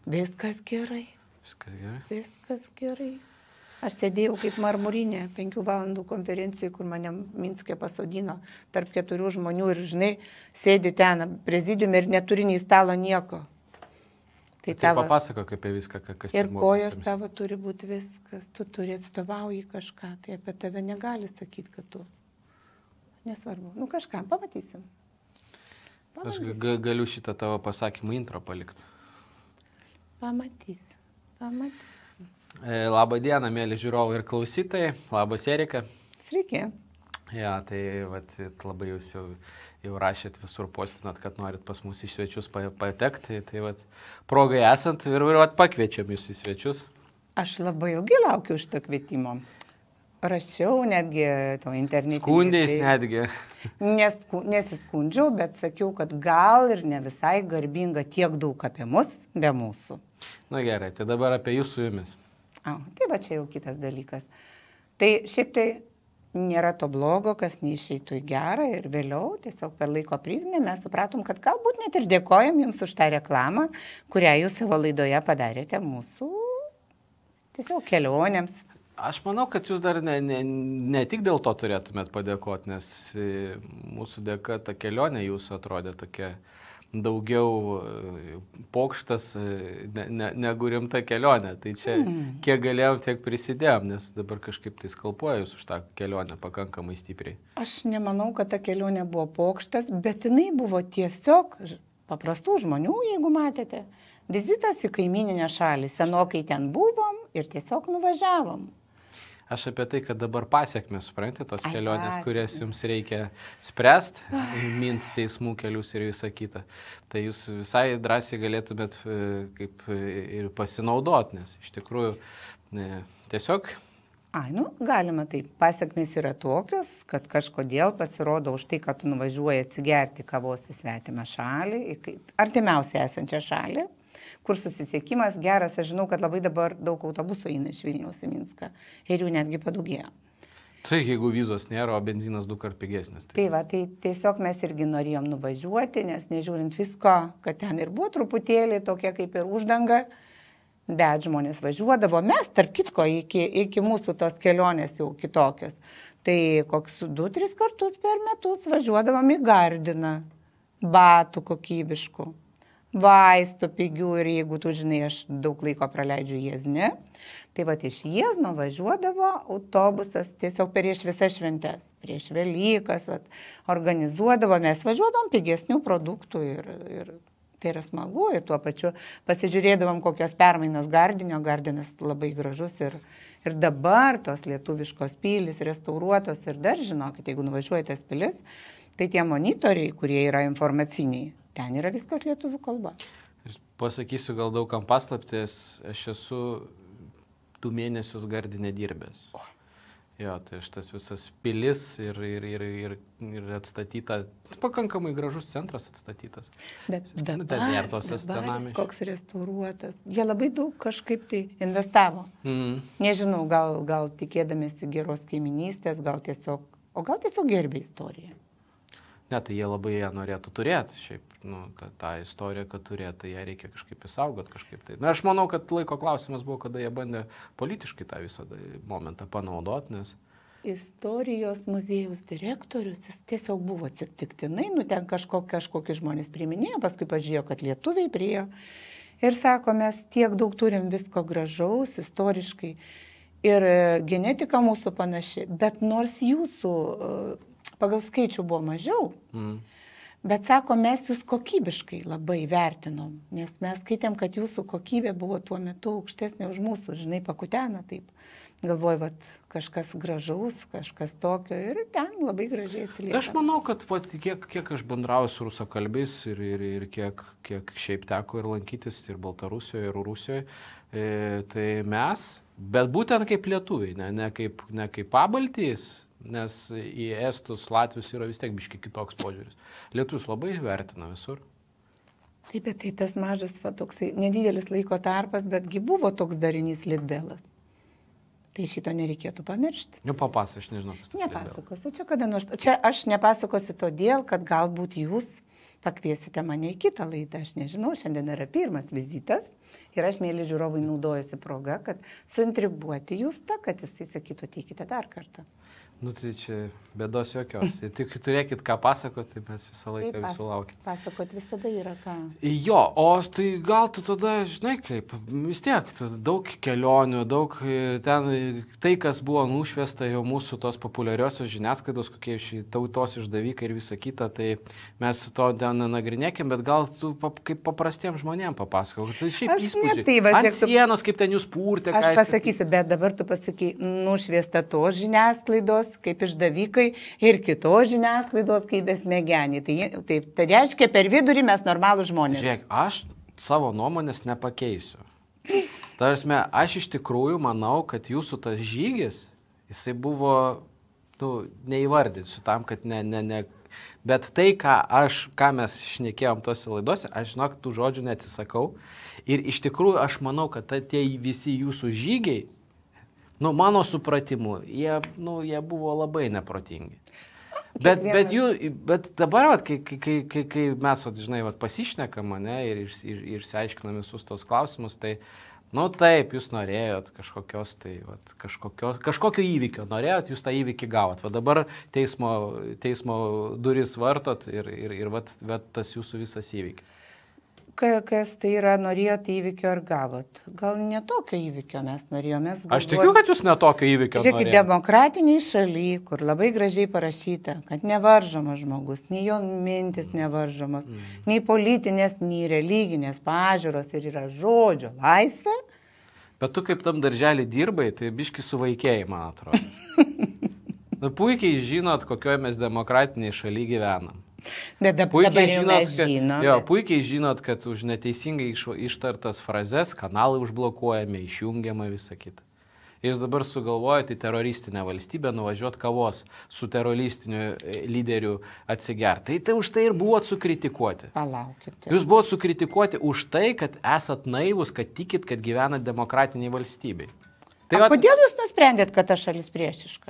Viskas gerai. Viskas gerai. Viskas gerai. Aš sėdėjau kaip marmurinė 5 valandų konferencijoje, kur mane Minske pasodino tarp 4 žmonių ir, žinai, sėdi ten prezidiume ir neturi nei stalo nieko. Tai papasakok apie viską, kas ir kojos tavo turi būti viskas, tu turi atstovauji kažką, tai apie tave negali sakyti, kad tu. Nesvarbu, nu kažką, pamatysim. Aš galiu šitą tavo pasakymą intro palikti. Pamatysim. Labą dieną, mėly žiūrovai ir klausytojai. Labas, Erika. Sveiki. Ja, tai labai jūs jau rašėt visur, postinat, kad norit pas mus į svečius patekti. Tai progai esant ir pakviečiam jūs į svečius. Aš labai ilgai laukiu šito kvietimo. Rašiau netgi to internetinį. Skundės netgi. Nesiskundžiau, bet sakiau, kad gal ir ne visai garbinga tiek daug apie mus, be mūsų. Na gerai, tai dabar apie jūs su jumis. Tai va čia jau kitas dalykas. Tai šiaip tai nėra to blogo, kas neišeitų į gerą ir vėliau tiesiog per laiko prizmę mes supratom, kad galbūt net ir dėkojam jums už tą reklamą, kurią jūs savo laidoje padarėte mūsų tiesiog kelionėms. Aš manau, kad jūs dar ne tik dėl to turėtumėt padėkoti, nes mūsų dėka ta kelionė jūsų atrodė tokia daugiau pokštas negu rimta kelionė. Tai čia kiek galėjom, tiek prisidėjom, nes dabar kažkaip tai skalpuoja jūs už tą kelionę pakankamai stipriai. Aš nemanau, kad ta kelionė buvo pokštas, bet jinai buvo tiesiog paprastų žmonių, jeigu matėte. Vizitas į kaimyninę šalį. Senokai ten buvom ir tiesiog nuvažiavom. Aš apie tai, kad dabar pasiekmes, suprantate, tos kelionės, kurias jums reikia spręsti, minti teismų kelius ir visą kitą. Tai jūs visai drąsiai galėtumėt kaip ir pasinaudoti, nes iš tikrųjų tiesiog... Galima taip. Pasiekmes yra tokios, kad kažkodėl pasirodo už tai, kad tu nuvažiuoji atsigerti kavos į svetimą šalį, artimiausiai esančią šalį, kur susisiekimas geras, aš žinau, kad labai dabar daug autobusų eina iš Vilniaus į Minską ir jų netgi padaugėjo. Tai jeigu vizos nėra, o benzinas 2 kart pigesnis. Tai tiesiog mes irgi norėjom nuvažiuoti, nes nežiūrint visko, kad ten ir buvo truputėlį tokia kaip ir uždanga, bet žmonės važiuodavo, mes tarp kitko iki mūsų tos kelionės jau kitokios. Tai koks 2-3 kartus per metus važiuodavom į Gardiną, batų kokybiškų, vaistų pigių ir jeigu tu žinai, aš daug laiko praleidžiu Jiezne, tai iš Jiezno važiuodavo autobusas tiesiog prieš visas šventes, prieš Velykas, organizuodavo, mes važiuodavom pigesnių produktų ir tai yra smagu ir tuo pačiu pasižiūrėdavom kokios permainos Gardinio, Gardinas labai gražus ir dabar tos lietuviškos pilys restauruotos ir dar žinokit, jeigu nuvažiuojate tas pilis, tai tie monitoriai, kurie yra informaciniai, ten yra viskas lietuvių kalba. Pasakysiu gal daugam paslapties, aš esu 2 mėnesius Gardine dirbęs. Jo, tai šitas visas pilis ir atstatyta, pakankamai gražus centras atstatytas. Bet dabar koks restauruotas. Jie labai daug kažkaip tai investavo. Nežinau, gal tikėdamėsi geros kaiminystės, gal tiesiog gerbė istoriją. Ne, tai jie labai ją norėtų turėti, šiaip, tą istoriją, kad turėtų, tai ją reikia kažkaip įsaugot kažkaip tai. Na, aš manau, kad laiko klausimas buvo, kada jie bandė politiškai tą visą momentą panaudoti, nes... Istorijos muziejaus direktorius, jis tiesiog buvo atsitiktinai, ten kažkokie žmonės priminėjo, paskui pažiūrėjo, kad lietuviai priėjo ir sako, mes tiek daug turim visko gražaus, istoriškai ir genetika mūsų panaši, bet nors jūsų... pagal skaičių buvo mažiau, bet sako, mes jūs kokybiškai labai vertinom, nes mes skaitėm, kad jūsų kokybė buvo tuo metu aukštesnė už mūsų, žinai, pakutena taip. Galvoju, kažkas gražaus, kažkas tokio ir ten labai gražiai atsilieka. Aš manau, kad kiek aš bendrauju su rusakalbiais ir kiek šiaip teko ir lankytis ir Baltarusijoje, ir Rusijoje, tai mes, bet būtent kaip lietuviai, ne kaip pabaltys, nes į estus, latvius yra vis tiek biški kitoks požiūris. Lietuvius labai vertina visur. Taip, bet tai tas mažas, toksai nedidelis laiko tarpas, betgi buvo toks darinys Litbelas. Tai šito nereikėtų pamiršti. Papasakosiu, aš nežinau, kas tas Nepasakosiu, čia kada nors. Čia aš nepasakosiu todėl, kad galbūt jūs pakviesite mane į kitą laidą. Aš nežinau, šiandien yra pirmas vizitas ir aš, mėly žiūrovai, naudojasi proga, kad suintriguoti jūs tą, kad jisai sakytų, ateikite dar kartą. Nu tai čia bėdos jokios. Tik turėkit ką pasakoti, tai mes visą laiką visų laukiam. Pasakot visada yra ką. Jo, o tai gal tu tada, žinai kaip, vis tiek, daug kelionių, daug ten, tai kas buvo nušviesta jau mūsų tos populiariosios žiniasklaidos, kokie šį tautos išdavikai ir visa kita, tai mes to ten nagrinėkim, bet gal tu kaip paprastiem žmonėm papasakok. Tai šiaip įspūdžiai. Ant sienos, kaip ten jūs pūrtė. Aš pasakysiu, bet dabar tu pasakai, nušviesta tos žiniasklaidos, kaip išdavikai ir kitos žiniasklaidos kaip besmegeniai. Tai reiškia, per vidurį mes normalų žmonės. Žiūrėk, aš savo nuomonės nepakeisiu. Tarsi, aš iš tikrųjų manau, kad jūsų tas žygis, jisai buvo, neįvardinsiu tam, kad ne. Bet tai, ką mes šnekėjom tose laidose, aš žinok, tų žodžių neatsisakau. Ir iš tikrųjų aš manau, kad tie visi jūsų žygiai, mano supratimu, jie buvo labai neprotingi. Bet dabar, kai mes, žinai, pasišnekam, ne, ir išsiaiškinam visus tos klausimus, tai, taip, jūs norėjot kažkokio įvykio, norėjot, jūs tą įvykį gavot. Va dabar teismo duris vartot ir tas jūsų visas įvykis. Kas tai yra, norėjot įvykio ar gavot? Gal ne tokio įvykio mes norėjome. Aš tikiu, kad jūs ne tokio įvykio norėjote. Žiūrėkit, demokratiniai šaly, kur labai gražiai parašyta, kad nevaržomas žmogus, nei jo mintis nevaržomas, nei politinės, nei religinės pažiūros ir yra žodžio laisvė. Bet tu kaip tam darželį dirbai, tai biški suvaikėjai, man atrodo. Puikiai žinot, kokioje mes demokratiniai šaly gyvenam. Bet puikiai žinot, kad už neteisingai ištartas frazes kanalai užblokuojami, išjungiama visą kitą. Jūs dabar sugalvojate į teroristinę valstybę nuvažiuoti kavos su teroristiniu lyderiu atsigerti. Tai už tai ir buvot sukritikuoti. Palaukite. Jūs buvot sukritikuoti už tai, kad esat naivus, kad tikit, kad gyvenat demokratiniai valstybei. Tai kodėl jūs nusprendėt, kad ta šalis priešiška?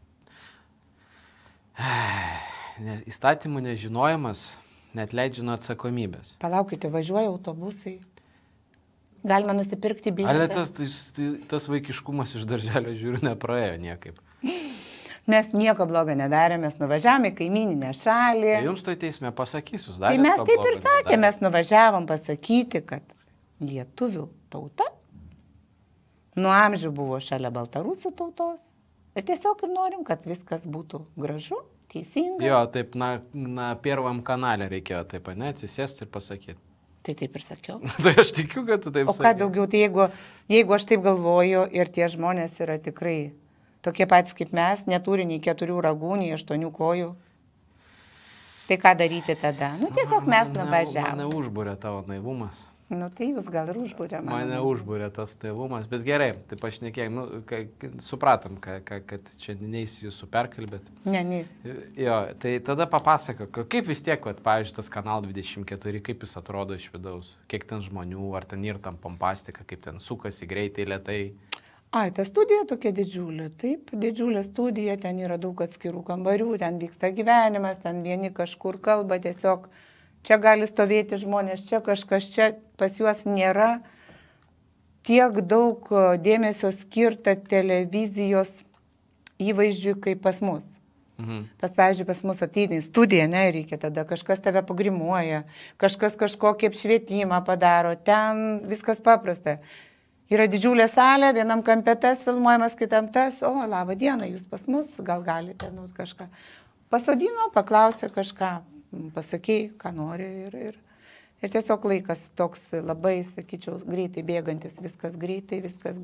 Įstatymų nežinojimas net leidžia nuo atsakomybės. Palaukite, važiuoja autobusai. Galima nusipirkti bilietą. Ale tas vaikiškumas iš darželio žiūriu nepraėjo niekaip. Mes nieko blogo nedarėme, mes nuvažiavome į kaimyninę šalį. Tai jums to teisme pasakysiu. Tai mes taip ir sakėme, mes nuvažiavom pasakyti, kad lietuvių tauta nuo amžių buvo šalia baltarusų tautos. Ir tiesiog ir norim, kad viskas būtų gražu. Teisinga. Jo, taip, na Pirmam kanale reikėjo taip, atsisėsti ir pasakyti. Tai taip ir sakiau. Tai aš tikiu, kad tu taip sakai. O ką daugiau, tai jeigu aš taip galvoju ir tie žmonės yra tikrai tokie patys kaip mes, neturi nei 4 ragų, nei 8 kojų, tai ką daryti tada? Tiesiog mes nuvažiavom. Mane užbūrė tavo naivumas. Tai jūs gal ir užbūrė mane užbūrė tas naivumas, bet gerai, tai pašnekėjom, supratom, kad čia neįs jūsų perkalbėti. Neįs. Jo, tai tada papasakok, kaip vis tiek, pavyzdžiui, tas Kanal 24, kaip jis atrodo iš vidaus, kiek ten žmonių, ar ten ir tam pompastika, kaip ten sukasi greitai, lėtai. Ta studija tokia didžiulė, taip, didžiulė studija, ten yra daug atskirų kambarių, ten vyksta gyvenimas, ten vieni kažkur kalba, tiesiog čia gali stovėti žmonės, čia kažkas, čia pas juos nėra tiek daug dėmesio skirta televizijos įvaizdžiui kaip pas mus. Pavyzdžiui, pas mus ateina į studiją, reikia tada kažkas tave pagrimuoja, kažkas kažkokį apšvietimą padaro, ten viskas paprasta. Yra didžiulė salė, vienam kampe tas filmuojamas, kitam tas, labą dieną, jūs pas mus, gal galite kažką. Pasodino, paklausė kažką. Pasakei, ką nori ir tiesiog laikas toks labai, sakyčiau, greitai bėgantis, viskas greitai.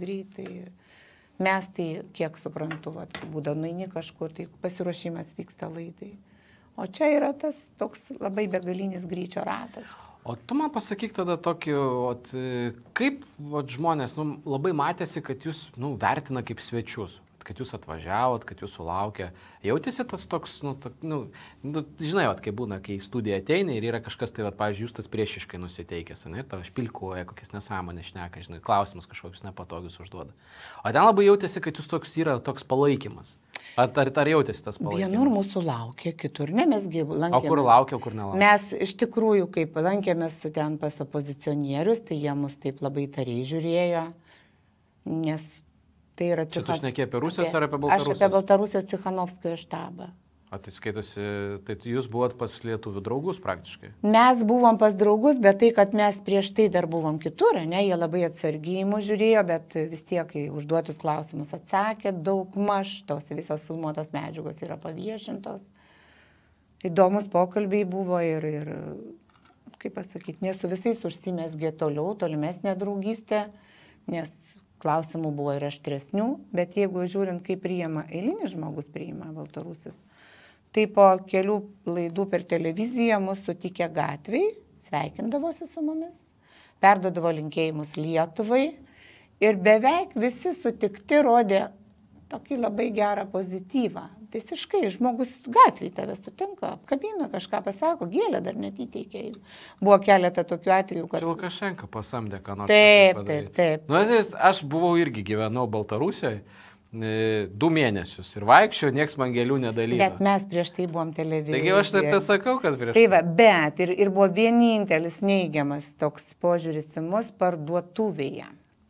Mes tai, kiek suprantu, būda nueini kažkur, tai pasiruošimas vyksta laidai. O čia yra tas toks labai begalinis greičio ratas. O tu man pasakyk tada tokį, kaip žmonės labai matėsi, kad jūs vertina kaip svečius. kad jūs atvažiavot, kad jūs sulaukė. Jautėsi tas toks, žinai, vat, kai būna, kai į studiją ateina ir yra kažkas, tai, vat, pavyzdžiui, jūs tas priešiškai nusiteikęs, ir tau špilkuoja, kokias nesąmonės šneka, žinai, klausimus kažkokius nepatogius užduoda. O ten labai jautėsi, kad jūs yra toks palaikymas. Ar jautėsi tas palaikymas? Vienur mūsų laukia, kitur ne, mesgi lankėmės. O kur laukia, kur nelaukia? Mes iš tikrųjų, kaip lankėmės ten pas opozicionierius, tai jie mus taip labai tariai žiūrėjo, nes tai yra... Čia tu šnekėjai apie Rusijos ar apie Baltarusijos? Aš apie Baltarusijos Cichanovskojo štabą. O tai skaitosi, tai jūs buvot pas lietuvių draugus praktiškai? Mes buvom pas draugus, bet tai, kad mes prieš tai dar buvom kitur, ne, jie labai atsargiai mūsų žiūrėjo, bet vis tiek, kai užduotus klausimus atsakė, daug maž tos visos filmuotos medžiagos yra paviešintos. Įdomus pokalbiai buvo ir kaip pasakyti, ne su visais užsimesgė tolimesnė draugystė, nes klausimų buvo ir aštresnių, bet jeigu žiūrint, kaip priima eilinis žmogus priima Baltarusis, tai po kelių laidų per televiziją mus sutikė gatvėj, sveikindavosi su mumis, perduodavo linkėjimus Lietuvai ir beveik visi sutikti rodė tokį labai gerą pozityvą. Visiškai, žmogus gatvėj tave sutinka, apkabina kažką, pasako, gėlę dar net įteikė. Buvo keletą tokių atvejų, kad... Čia Lukašenka pasamdė, ką nors. Taip. Nu, aš buvau irgi gyvenau Baltarusijoje 2 mėnesius ir vaikščiau, nieks man gėlių nedalydavo. Bet mes prieš tai buvom televizijoje. Taigi aš taip sakau, kad prieš tai. Bet ir buvo vienintelis neigiamas toks požiūris į mus parduotuvėje.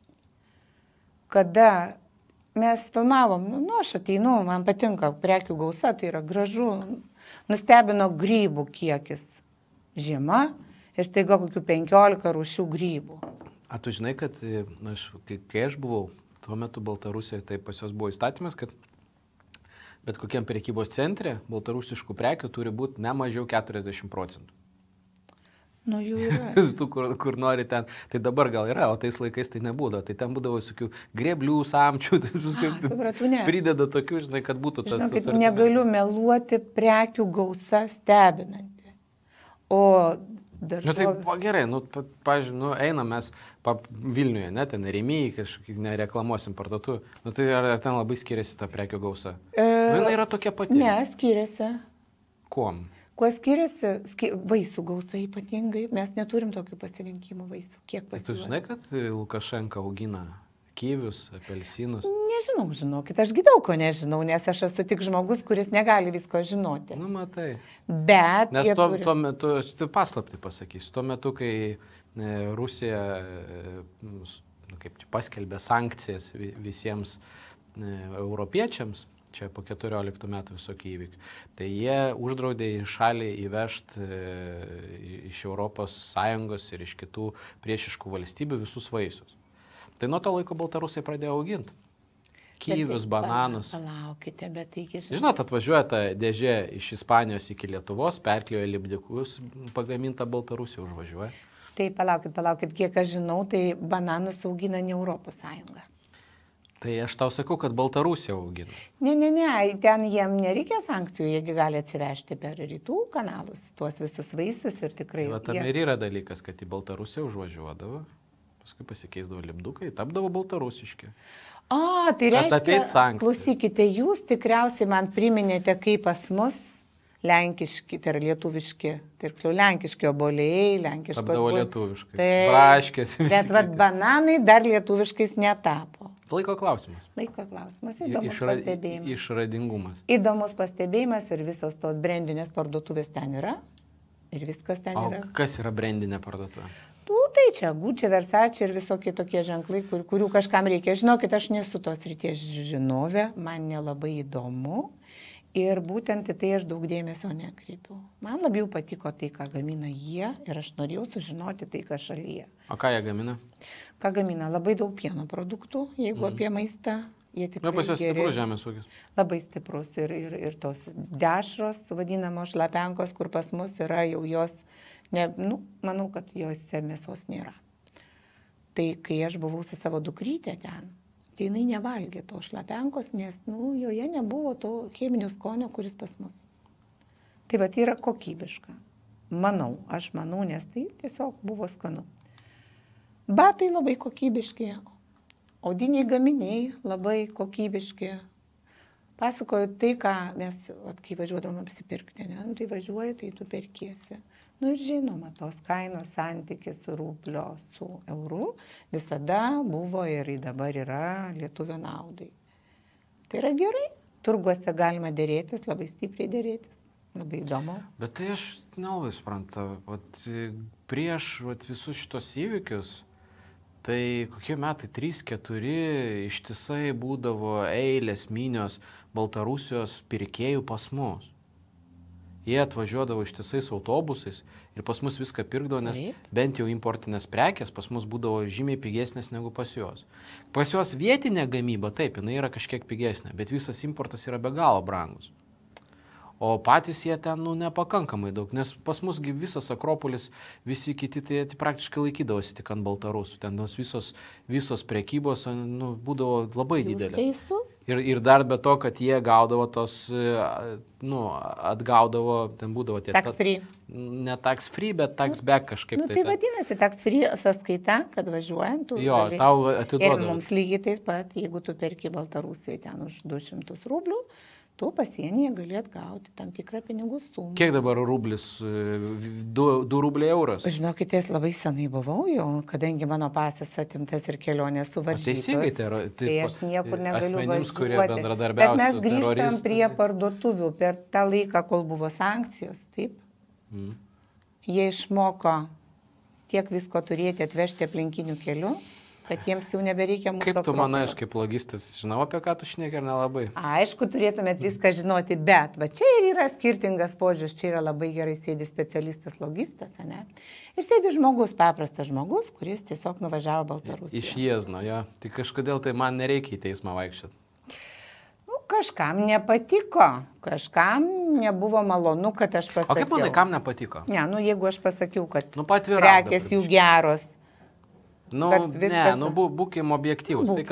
Kada mes filmavom, aš ateinu, man patinka prekių gausa, tai yra gražu, nustebino grybų kiekis žiema ir staiga kokių 15 rūšių grybų. A tu žinai, kad kai aš buvau tuo metu Baltarusijoje, tai pas jos buvo įstatymas, kad bet kokiam prekybos centre baltarusiškų prekių turi būti ne mažiau 40%. Nu, jų yra. Tu kur nori ten, tai dabar gal yra, o tais laikais tai nebūdavo. Tai ten būdavo visokių grėblių, samčių, prideda tokių, žinai, kad būtų tas... Žinokit, negaliu meluoti, prekių gausa stebinanti. O daržovė... Nu tai gerai, pavyzdžiui, einam mes Vilniuje, ne, ten Rėmėjai, kažkokį nereklamuosim parduotuvę. Nu tai ar ten labai skiriasi ta prekių gausa? Jinai yra tokia pati. Ne, skiriasi. Kuom? Kuo skiriasi? Vaisių gausa ypatingai. Mes neturim tokių pasirinkimų vaisių. Kiek pasiūlė? Tu žinai, kad Lukašenka augina kivius, apelsinus? Nežinau, žinokit. Aš daug ko nežinau, nes aš esu tik žmogus, kuris negali visko žinoti. Nu, matai. Bet... Nes tuo metu, aš tai paslaptį pasakysiu, tuo metu, kai Rusija paskelbė sankcijas visiems europiečiams, čia po 14 metų visokie įvykiai. Tai jie uždraudė į šalį įvežti iš ES ir iš kitų priešiškų valstybių visus vaisius. Tai nuo to laiko baltarusai pradėjo auginti. Kivius, bananus. Palaukite, bet taigi... Žinot, atvažiuoja ta dėžė iš Ispanijos iki Lietuvos, perkliuoja lipdikus, pagaminta Baltarusija užvažiuoja. Tai palaukit, kiek aš žinau, tai bananus augina ne Europos Sąjunga. Tai aš tau sakau, kad Baltarusija augina. Ne, ten jiem nereikia sankcijų, jiegi gali atsivežti per rytų kanalus tuos visus vaisius ir tikrai... Tam ir yra dalykas, kad į Baltarusiją užvažiuodavo, paskui pasikeisdavo lipdukai, tapdavo baltarusiški. Tai reiškia, klausykite, jūs tikriausiai man priminėte, kaip pas mus lenkiški, tai yra lietuviški, tiksliau lenkiški obuoliai, lenkiškos... Tapdavo lietuviškai, braškės. Bet bananai dar lietuviškais netapo. Laiko klausimas. Įdomus pastebėjimas. Išradingumas. Įdomus pastebėjimas ir visos tos brandinės parduotuvės ten yra. Ir viskas ten yra. O kas yra brandinė parduotuvė? Tai čia Gucci, Versace ir visokie tokie ženklai, kurių kažkam reikia. Žinokit, aš nesu tos ryties žinovė, man nelabai įdomu. Ir būtent į tai aš daug dėmesio nekreipiu. Man labiau patiko tai, ką gamina jie ir aš norėjau sužinoti tai, ką šalyje. O ką jie gamina? Ką gamina? Labai daug pieno produktų, jeigu apie maistą. Jie tikrai pas juos stiprus žemės ūkis. Labai stiprus ir tos dešros, vadinamos šlapenkos, kur pas mus yra jau jos, manau, kad jose mėsos nėra. Tai kai aš buvau su savo dukrytė ten, tai jinai nevalgė to šlapenkos, nes joje nebuvo to cheminio skonio, kuris pas mus. Tai yra kokybiška. Aš manau, nes tai tiesiog buvo skanu. Batai labai kokybiški, audiniai gaminiai labai kokybiški, Pasakoju tai, ką mes, kai važiuodavom apsipirkti, ne? Nu, tai važiuoji, tai tu perkiesi. Nu ir žinoma, tos kainos santykis rublio su euru visada buvo ir dabar yra lietuvio naudai. Tai yra gerai. Turguose galima dėrėtis, labai stipriai dėrėtis. Labai įdomu. Bet tai aš nelabai suprantu. Prieš visus šitos įvykius, tai kokie metai 3-4 ištisai būdavo eilės minios Baltarusijos pirkėjų pas mus. Jie atvažiuodavo ištisais autobusais ir pas mus viską pirkdavo, nes bent jau importinės prekės pas mus būdavo žymiai pigesnės negu pas juos. Pas juos vietinė gamyba, taip, jinai yra kažkiek pigesnė, bet visas importas yra be galo brangus. O patys jie ten, nepakankamai daug, nes pas musgi visas Akropolis, visi kiti, tai praktiškai laikydavosi tik ant baltarusų. Ten visos prekybos, būdavo labai didelės. Teisus? Ir dar be to, kad jie gaudavo atgaudavo, ten būdavo tie... Tax free. Ne tax free, bet tax back kažkaip. Tai vadinasi, tax free sąskaita, kad važiuojant. Tau atiduodavo. Ir mums lygiai taip pat, jeigu tu perki Baltarusijoje ten už 200 rublių, tu pasienyje galėt gauti tam tikrą pinigų sumą. Kiek dabar rublis? 2 rubliai euras? Žinokite, labai senai buvau jau, kadangi mano pasas atimtas ir kelionės suvaržytos. Teisingai, tai aš niekur negaliu asmenims, kurie bendradarbiauja bet mes su grįžtam teroristais. Prie parduotuvių per tą laiką, kol buvo sankcijos, taip? Jie išmoko tiek visko turėti atvežti aplinkinių kelių, kad jiems jau nebereikia mūsų. Kaip tu manai, aš kaip logistas, žinau, apie ką tu šneki ar nelabai? Aišku, turėtumėt viską žinoti, bet va čia ir yra skirtingas požiūris, čia yra labai gerai sėdi specialistas logistas, ne? Ir sėdi žmogus, paprastas žmogus, kuris tiesiog nuvažiavo Baltarusiją. Iš Jiezno, jo. Tai kažkodėl tai man nereikia į teismą vaikščioti. Kažkam nepatiko, kažkam nebuvo malonu, kad aš pasakiau. O kaip manai, kam nepatiko? Ne, jeigu aš pasakytum, kad prekės jų geros. Būkim objektyvus. Tai,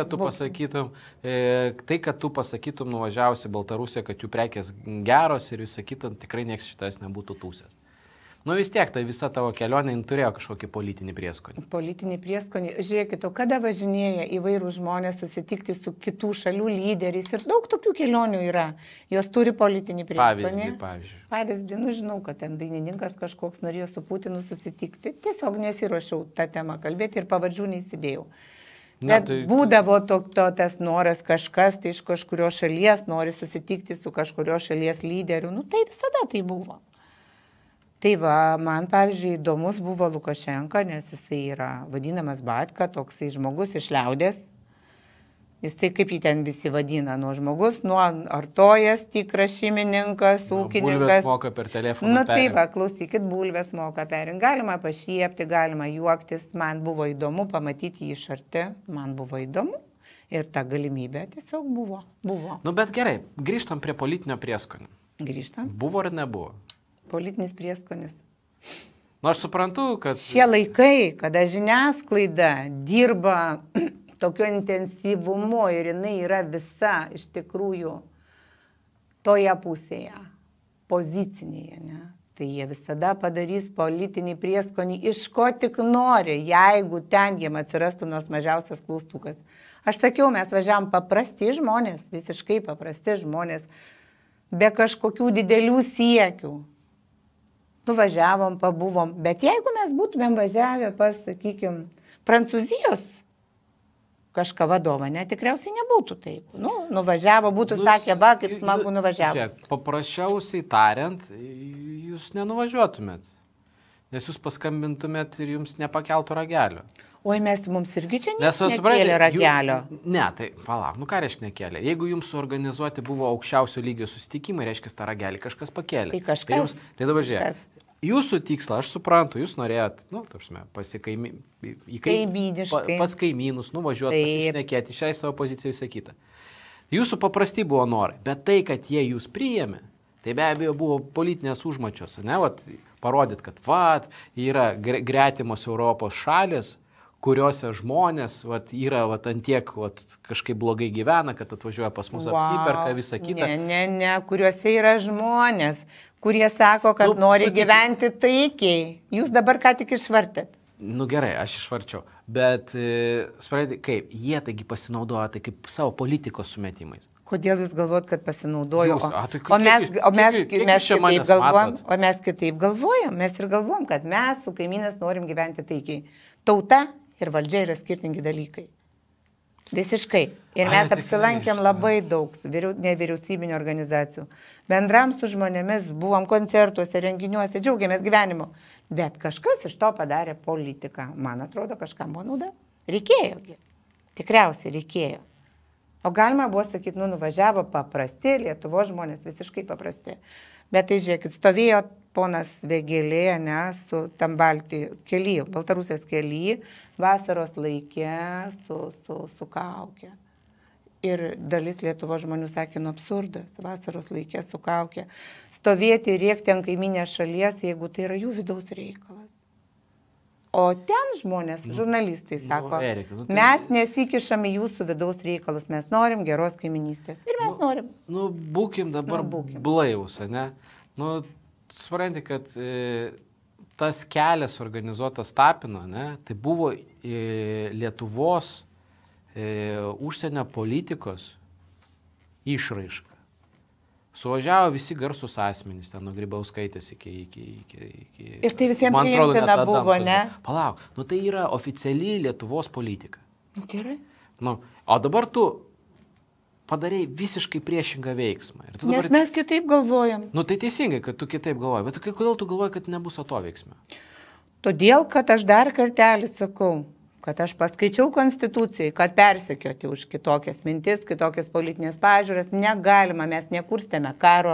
kad tu pasakytum nuvažiavusi Baltarusiją, kad jų prekės geros ir visa kita, tikrai nieks šitas nebūtų tūsęs. Vis tiek, tai visa tavo kelionė turėjo kažkokį politinį prieskonį. Politinį prieskonį. Žiūrėkit, kada važinėja įvairių žmonės susitikti su kitų šalių lyderiais ir daug tokių kelionių yra. Jos turi politinį prieskonį. Pavyzdį, žinau, kad ten dainininkas kažkoks norėjo su Putinu susitikti. Tiesiog nesiruošiau tą temą kalbėti ir pavardžių neįsidėjau. Bet būdavo tas noras kažkas, tai iš kažkurio šalies nori susitikti su kažkurio šalies lyderiu. Tai visada tai buvo. Tai va, man, pavyzdžiui, įdomus buvo Lukašenka, nes jisai yra vadinamas Batka, toksai žmogus iš liaudės. Jisai kaip jį ten visi vadina, žmogus, artojas, tikras šeimininkas, ūkininkas. Bulvės moka per telefoną. Tai va, klausykit, bulvės moka perinkti. Galima pašiepti, galima juoktis. Man buvo įdomu pamatyti jį iš arti, man buvo įdomu. Ir ta galimybė tiesiog buvo. Bet gerai, grįžtam prie politinio prieskonio. Grįžtam. Buvo ar nebuvo? Politinis prieskonis. Aš suprantu, kad... Šie laikai, kada žiniasklaida dirba tokio intensyvumo ir jinai yra visa iš tikrųjų toje pusėje, pozicinėje, ne? Tai jie visada padarys politinį prieskonį, iš ko tik nori, jeigu ten jiem atsirastų nors mažiausias klaustukas. Aš sakiau, mes važiavam paprasti žmonės, visiškai paprasti žmonės, be kažkokių didelių siekių. Nuvažiavom, pabuvom, bet jeigu mes būtumėm važiavę pas, sakykime, Prancūzijos kažką vadovą, tikriausiai nebūtų taip. Nuvažiavo, būtų sakę, va, kaip smagu nuvažiavo. Žiūrėk, paprasčiausiai tariant, jūs nenuvažiuotumėt, nes jūs paskambintumėt ir jums nepakeltų ragelio. Oi, mums irgi čia nekėlė ragelio. Ne, tai palauk, ką reiškia nekėlė? Jeigu jums suorganizuoti buvo aukščiausio lygio susitikimai, reiškia, tą ragelį kažkas pakėlė. Tai kažkas. Tai dabar žiūrėk. Jūsų tikslą, aš suprantu, jūs norėjot, pas kaimynus, nuvažiuoti, pasišnekėti, šiai savo poziciją visą kitą. Jūsų paprasti buvo norai, bet tai, kad jie jūs priėmė, tai be abejo buvo politinės užmačios, parodyt, kad yra gretimos Europos šalis, kuriuose žmonės yra antiek kažkaip blogai gyvena, kad atvažiuoja pas mus apsiperka visą kitą. Ne, kuriuose yra žmonės, kurie sako, kad nori gyventi taikiai. Jūs dabar ką tik išvartėt. Gerai, aš išvarčiau, bet, suprantate, kaip, jie taigi pasinaudoja tai kaip savo politikos sumetimais. Kodėl jūs galvot, kad pasinaudoju? O mes kitaip galvojam. Mes ir galvojam, kad mes su kaimynės norim gyventi taikiai. Tauta ir valdžia yra skirtingi dalykai. Visiškai. Ir mes apsilankėm labai daug nevyriausybinio organizacijų. Bendram su žmonėmis buvom koncertuose, renginiuose, džiaugiamės gyvenimu. Bet kažkas iš to padarė politiką. Man atrodo, kažkam buvo nauda. Reikėjogi. Tikriausiai reikėjo. O galima buvo sakyti, nuvažiavo paprasti, Lietuvos žmonės visiškai paprasti. Bet tai žiūrėkit, stovėjo ponas Vėgėlė, su tam Baltarusijos kely, vasaros laikė su kaukė. Ir dalis Lietuvos žmonių sakė, absurdas, vasaros laikė su kaukė. Stovėti ir rėkti ant kaiminės šalies, jeigu tai yra jų vidaus reikalas. O ten žmonės, žurnalistai sako, mes nesikišame jūsų vidaus reikalus, mes norim geros kaiminystės. Ir mes norim. Būkim dabar blaivus, ne? Supranti, kad tas kelias organizuotas Tapino, ne, tai buvo Lietuvos užsienio politikos išraiška. Suvažiavo visi garsus asmenys, ten nuo Grybauskaitės iki... Ir tai visiems priimtina buvo, ne? Palauk, tai yra oficialiai Lietuvos politika. Gerai. O dabar tu padarei visiškai priešingą veiksmą. Nes mes kitaip galvojam. Tai teisingai, kad tu kitaip galvoji, bet kodėl tu galvoji, kad nebus atoveiksmio? Todėl, kad aš dar kartelį sakau, kad aš paskaičiau Konstitucijai, kad persekioti už kitokias mintis, kitokias politinės pažiūras negalima, mes nekurstėme karo,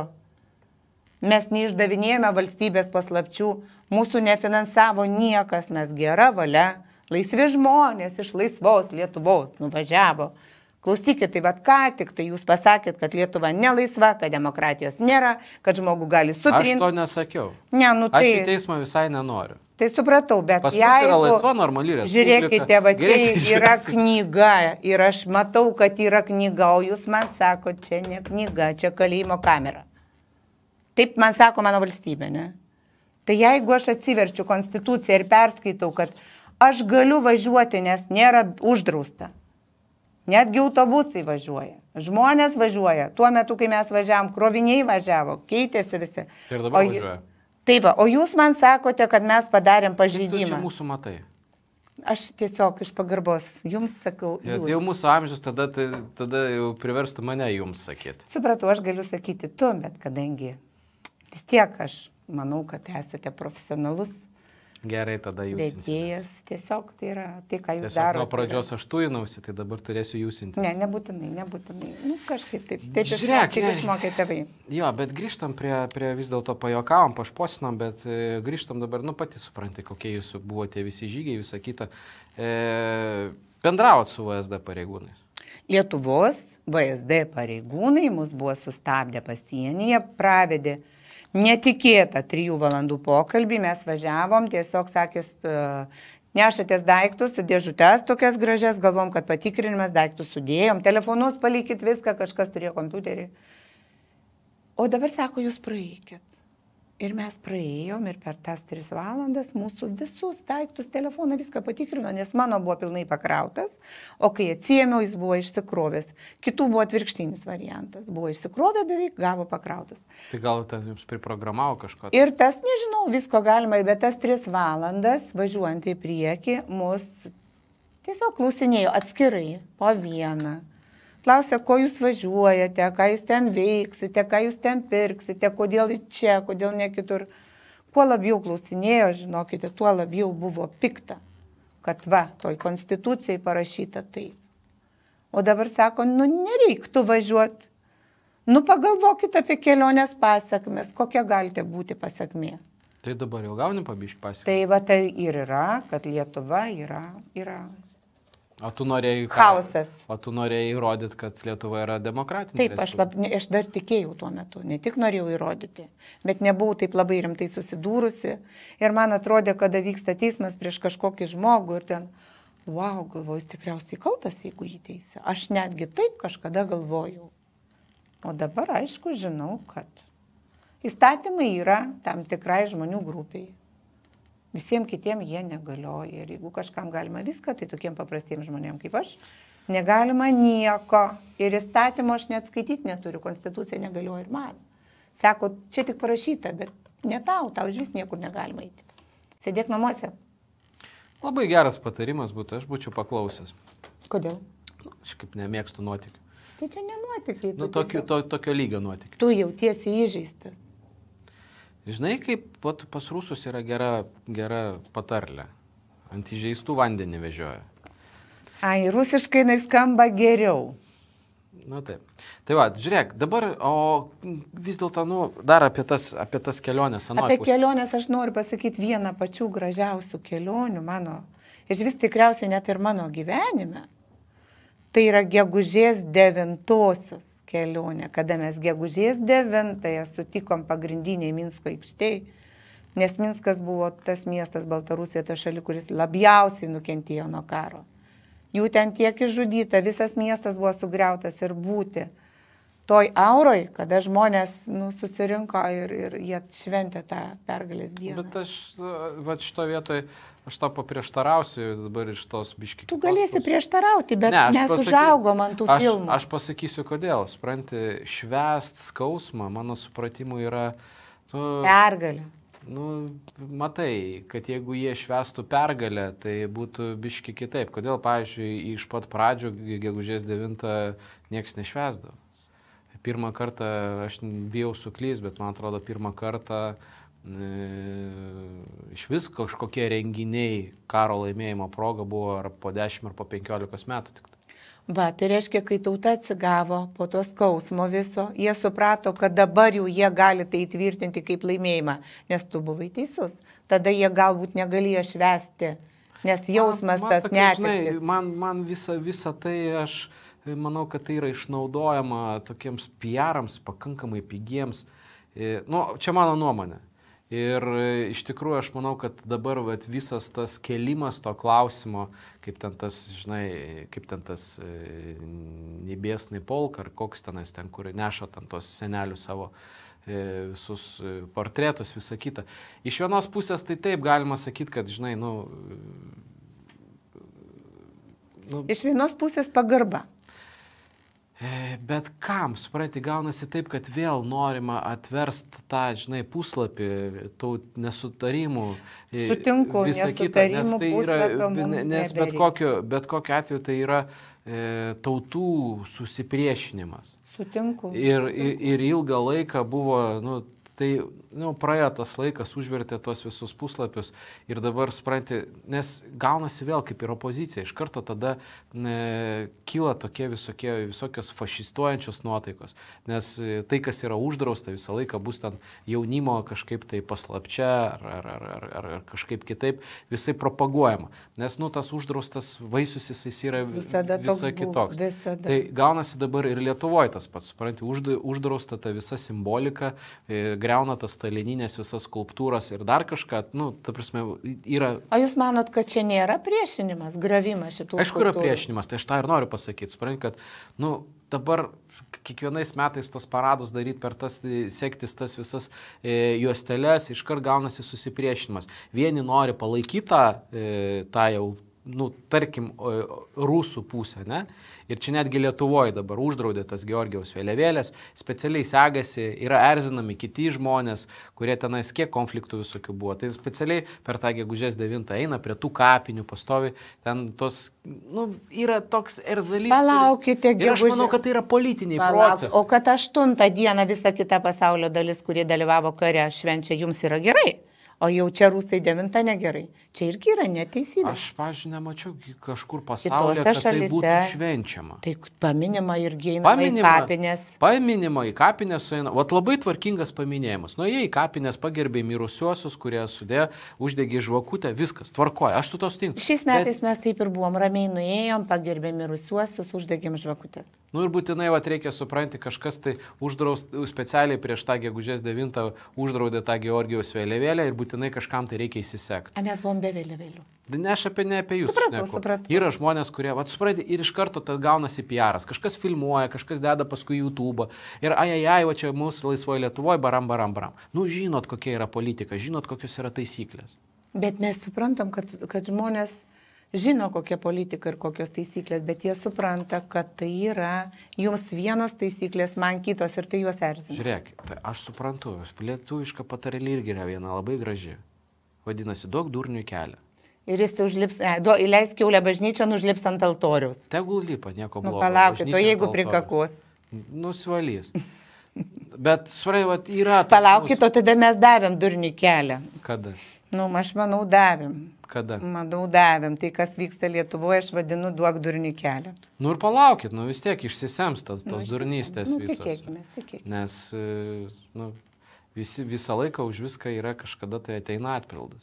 mes neišdavinėjame valstybės paslapčių, mūsų nefinansavo niekas, mes gera valia, laisvi žmonės iš laisvos Lietuvos nuvažiavo. Klausykit, tai ką tik tai jūs pasakėt, kad Lietuva nelaisva, kad demokratijos nėra, kad žmogų gali sutrinti. Aš to nesakiau. Aš į teismą visai nenoriu. Tai supratau, bet pas mus yra laisva, normali respublika. Žiūrėkite, va čia yra knyga ir aš matau, kad yra knyga, o jūs man sako, čia ne knyga, čia kalėjimo kamera. Taip man sako mano valstybė, ne? Tai jeigu aš atsiverčiu Konstituciją ir perskaitau, kad aš galiu važiuoti, nes nėra uždrausta. Netgi autobusai važiuoja, žmonės važiuoja. Tuo metu, kai mes važiavom, kroviniai važiavo, keitėsi visi. Ir dabar važiuoja. Taip, o jūs man sakote, kad mes padarėm pažeidimą. Tai čia mūsų matai. Aš tiesiog iš pagarbos jums sakau. Jau mūsų amžius, tada jau priverstų mane jums sakyti. Supratau, aš galiu sakyti tu, bet kadangi vis tiek aš manau, kad esate profesionalus. Gerai, tada jūs. Vedėjas, tiesiog tai yra tai, ką jūs darote. Nuo pradžios aš tuinausi, tai dabar turėsiu jūsinti. Ne, nebūtinai. Kažkaip taip. Taip išmokė tėvai. Jo, bet grįžtam prie vis dėlto pajokavom, pašposinam, bet grįžtam dabar, pati supranti, kokie jūsų buvo tie visi žygiai, visa kita. Bendravot su VSD pareigūnais? Lietuvos VSD pareigūnai mus buvo sustabdę pasienyje, pravedė netikėtą 3 valandų pokalbį, mes važiavom, tiesiog sakės, nešatės daiktus, dėžutes tokias gražias, galvom, kad patikrinimas, daiktus sudėjom, telefonus palikit viską, kažkas turėjo kompiuterį. O dabar sako, jūs praeikit. Ir mes praėjom ir per tas 3 valandas mūsų visus daiktus, telefoną, viską patikrino, nes mano buvo pilnai pakrautas, o kai atsiėmiau, jis buvo išsikrovęs. Kitų buvo atvirkštinis variantas. Buvo išsikrovę beveik, gavo pakrautas. Tai gal ten jums priprogramavo kažko? Ir tas, nežinau, visko galima, bet tas 3 valandas, važiuojant į priekį, mus tiesiog klausinėjo atskirai, po vieną. Klausė, ko jūs važiuojate, ką jūs ten veiksite, ką jūs ten pirksite, kodėl čia, kodėl ne kitur. Kuo labiau klausinėjo, žinokite, tuo labiau buvo pikta, kad toj Konstitucijai parašyta taip. O dabar sako, nereiktų važiuoti. Pagalvokit apie kelionės pasakmes, kokia galite būti pasakmė. Tai dabar jau gauni pabiškį pasakmę? Tai va tai ir yra, kad Lietuva yra. O tu norėjai chaosas. O tu norėjai įrodyti, kad Lietuva yra demokratinė? Taip, aš dar tikėjau tuo metu, ne tik norėjau įrodyti, bet nebuvau taip labai rimtai susidūrusi. Ir man atrodė, kada vyksta teismas prieš kažkokį žmogų ir ten, galvoju, jis tikriausiai kaltas, jeigu jį teisė. Aš netgi taip kažkada galvojau. O dabar, aišku, žinau, kad įstatymai yra tam tikrai žmonių grupiai. Visiems kitiems jie negalioja. Ir jeigu kažkam galima viską, tai tokiem paprastiems žmonėms kaip aš, Negalima nieko. Ir įstatymo aš net skaityti neturiu, konstitucija negalioja ir man. Sako, čia tik parašyta, bet ne tau iš vis niekur negalima eiti. Sėdėk namuose. Labai geras patarimas būtų, aš būčiau paklausęs. Kodėl? Aš kaip nemėgstu nuotykių. Tai čia nenuotykiai. Tokio lygio nuotykių. Tu jautiesi įžeistas. Žinai, kaip pas rusus yra gera patarlė. Ant įžeistų vandenį vežioja. Ai, rusiškai skamba geriau. Na taip. Tai va, žiūrėk, dabar, o vis dėlto, dar apie tas keliones. Apie keliones aš noriu pasakyti vieną pačių gražiausių kelionių mano. Ir vis tikriausiai net ir mano gyvenime. Tai yra gegužės 9 kelionė, kada mes gegužės 9 sutikom pagrindiniai Minsko aikštėj. Nes Minskas buvo tas miestas Baltarusijoje, ta šalis, kuris labiausiai nukentėjo nuo karo. Jų ten tiek išžudyta, visas miestas buvo sugriautas ir būti toj auroj, kada žmonės susirinko ir jie šventė tą pergalės dieną. Bet aš šito vietoj, aš tau paprieštarausiu dabar iš tos biški. Tu galėsi prieštarauti, bet mes užaugom ant tų filmų. Aš pasakysiu kodėl. Supranti, švęst skausmą, mano supratimu, yra... Pergalė. Matai, kad jeigu jie švęstų pergalę, tai būtų biški kitaip. Kodėl, pavyzdžiui, iš pat pradžių gegužės 9 nieks nešvęsdavo. Pirmą kartą, aš bijau suklys, bet man atrodo, pirmą kartą iš vis kažkokie renginiai karo laimėjimo proga buvo ar po 10 ar po 15 metų tik. Va, tai reiškia, kai tauta atsigavo po to skausmo viso, jie suprato, kad dabar jau jie gali tai įtvirtinti kaip laimėjimą, nes tu buvai teisus. Tada jie galbūt negalėjo švęsti, nes jausmas tas netektis. Man visa tai, aš manau, kad tai yra išnaudojama tokiems PR-ams, pakankamai pigiems. Čia mano nuomonė. Ir iš tikrųjų aš manau, kad dabar visas tas kėlimas to klausimo, kaip ten tas Nebesnai polk, ar koks tenais ten, kur neša ten tos senelių savo visus portretus, visą kitą. Iš vienos pusės tai taip galima sakyti, kad, Iš vienos pusės pagarba. Bet kam, supranti, gaunasi taip, kad vėl norima atversti tą, puslapį tų nesutarimų. Sutinku, nesutarimų puslapio mums nes bet kokiu atveju tai yra tautų susipriešinimas. Sutinku. Ir ilgą laiką buvo, praėjo tas laikas, užvertė tos visus puslapius ir dabar, supranti, nes gaunasi vėl kaip ir opozicija. Iš karto tada kyla tokie visokios fašistuojančios nuotaikos, nes tai, kas yra uždrausta, visą laiką bus ten jaunimo kažkaip tai paslapčia ar kažkaip kitaip visai propaguojama. Nes, tas uždraustas vaisius jis yra visai kitoks. Visada. Tai gaunasi dabar ir Lietuvoje tas pats, supranti, uždrausta ta visa simbolika, griauna tas stalininės visas skulptūras ir dar kažką, ta prasme, yra... O jūs manot, kad čia nėra priešinimas, gravimas šitų skulptūrų? Aišku, yra priešinimas, tai aš tą ir noriu pasakyti, supranti, kad, dabar kiekvienais metais tos paradus daryti per tas, sektis tas visas juosteles, iškart gaunasi susipriešinimas. Vieni nori palaikyti tą jau, tarkim, rusų pusę, ne? Ir čia netgi Lietuvoje dabar uždraudė tas Georgijaus vėliavėlės, specialiai segasi, yra erzinami kiti žmonės, kurie tenais kiek konfliktų visokių buvo. Tai specialiai per tą gegužės 9 eina prie tų kapinių, pastovi, ten tos, yra toks erzalys. Palaukite, ir aš manau, kad tai yra politiniai procesai. O kad 8 dieną visa kita pasaulio dalis, kurie dalyvavo kare, švenčia, jums yra gerai? O jau čia rusai 9 negerai. Čia irgi yra neteisybė. Aš, pavyzdžiui, nemačiau kažkur pasaulyje, kad tai būtų švenčiama. Tai paminima irgi einama į kapines. Paminima į kapines sueina. Vat labai tvarkingas paminėjimas. Jie į kapines pagerbė mirusiuosius, kurie sudėjo, uždegė žvakutę, viskas, tvarkoja. Aš su to sutinku. Šiais metais mes taip ir buvom, ramiai nuėjom, pagerbė mirusiuosius, uždegėm žvakutės. Ir būtinai reikia supranti, kažkas tai specialiai prieš tą gegužės 9 uždraudė tą Georgijaus vėliavėlę ir būtinai kažkam tai reikia įsisekti. A mes buvom be vėliavėlių. Ne apie jūs. Supratau. Yra žmonės, kurie, supranti, ir iš karto gaunasi PR-as. Kažkas filmuoja, kažkas deda paskui YouTube. Ir va čia mūsų laisvoje Lietuvoje, baram. Žinot, kokia yra politika, žinot, kokios yra taisyklės. Bet mes suprantam, kad žmonės žino, kokia politika ir kokios taisyklės, bet jie supranta, kad tai yra jums vienos taisyklės, man kitos ir tai juos erzina. Žiūrėk, tai aš suprantu, lietuviška patarėlė irgi yra viena labai graži. Vadinasi, duok durniui kelią. Ir jis užlips, įleis kiaulę bažnyčią, užlips ant altoriaus. Tegul lipa, nieko blogo. Palaukit, o jeigu prikakos? Nusivalys. Bet, surai, yra... Palaukit, o tada mes davėm durniui kelią. Kada? Aš manau, davėm. Kada? Manau, davėm. Tai, kas vyksta Lietuvoje, aš vadinu duok durniui kelią. Ir palaukit, vis tiek išsisems tos durnystės visos. Tikėkimės. Nes visą laiką už viską yra kažkada tai ateina atpildas.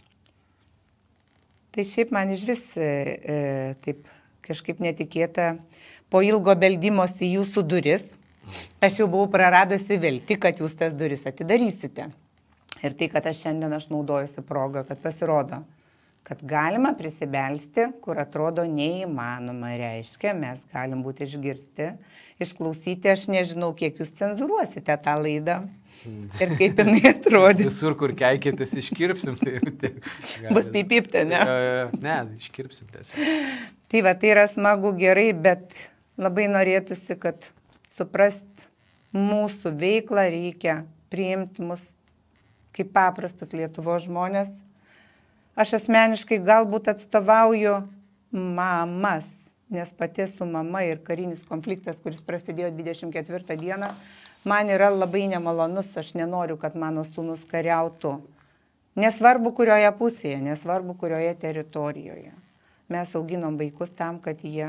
Tai šiaip man iš vis taip kažkaip netikėta, po ilgo beldimosi jūsų duris, aš jau buvau praradusi viltį, kad jūs tas duris atidarysite. Ir tai, kad šiandien aš naudojusi progą, kad pasirodo, kad galima prisibelsti, kur atrodo neįmanoma, reiškia, mes galim būti išgirsti, išklausyti, aš nežinau, kiek jūs cenzuruosite tą laidą. Ir kaip jinai atrodė. Visur, kur keikėtės, iškirpsim. Bus pipipta, ne? Ne, iškirpsim tiesiog. Tai va, tai yra smagu, gerai, bet labai norėtųsi, kad suprast mūsų veiklą reikia priimti mus kaip paprastus Lietuvos žmonės. Aš asmeniškai galbūt atstovauju mamas, nes pati su mama ir karinis konfliktas, kuris prasidėjo 24 dieną, man yra labai nemalonus, aš nenoriu, kad mano sūnus kariautų. Nesvarbu, kurioje pusėje, nesvarbu, kurioje teritorijoje. Mes auginom vaikus tam, kad jie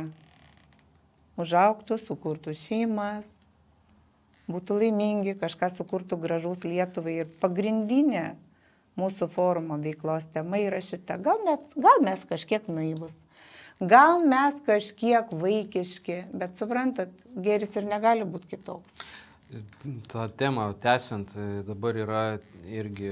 užaugtų, sukurtų šeimas, būtų laimingi, kažką sukurtų gražaus Lietuvai. Ir pagrindinė mūsų forumo veiklos tema yra šita. Gal mes kažkiek naivus, gal mes kažkiek vaikiški, bet suprantat, gėris ir negali būti kitoks. Ta tema tęsiant, dabar yra irgi